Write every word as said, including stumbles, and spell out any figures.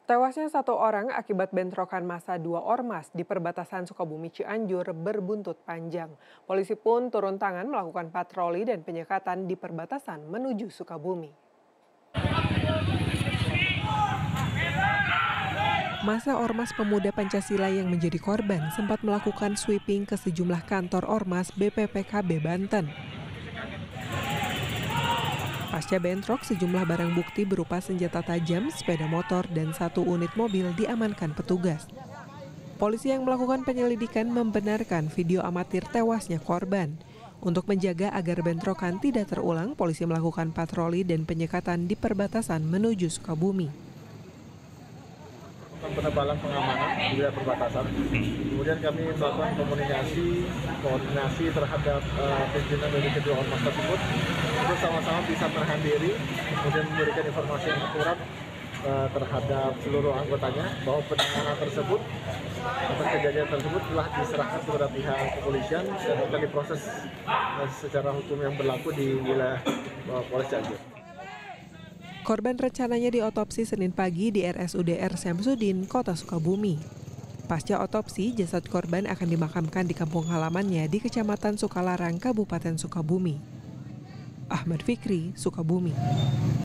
Tewasnya satu orang akibat bentrokan massa dua ormas di perbatasan Sukabumi Cianjur berbuntut panjang. Polisi pun turun tangan melakukan patroli dan penyekatan di perbatasan menuju Sukabumi. Massa Ormas Pemuda Pancasila yang menjadi korban sempat melakukan sweeping ke sejumlah kantor Ormas B P P K B Banten. Pasca bentrok, sejumlah barang bukti berupa senjata tajam, sepeda motor, dan satu unit mobil diamankan petugas. Polisi yang melakukan penyelidikan membenarkan video amatir tewasnya korban. Untuk menjaga agar bentrokan tidak terulang, polisi melakukan patroli dan penyekatan di perbatasan menuju Sukabumi. Penebalan pengamanan di wilayah perbatasan. Kemudian kami melakukan komunikasi, koordinasi terhadap uh, pimpinan dari kedua ormas tersebut untuk sama-sama bisa menahan diri, kemudian memberikan informasi yang akurat uh, terhadap seluruh anggotanya bahwa penanganan tersebut atas kejadian tersebut telah diserahkan kepada pihak kepolisian dan akan diproses uh, secara hukum yang berlaku di wilayah uh, Polres Cianjur. Korban rencananya diotopsi Senin pagi di R S U D R Syamsuddin, Kota Sukabumi. Pasca otopsi, jasad korban akan dimakamkan di kampung halamannya di Kecamatan Sukalarang, Kabupaten Sukabumi. Ahmad Fikri, Sukabumi.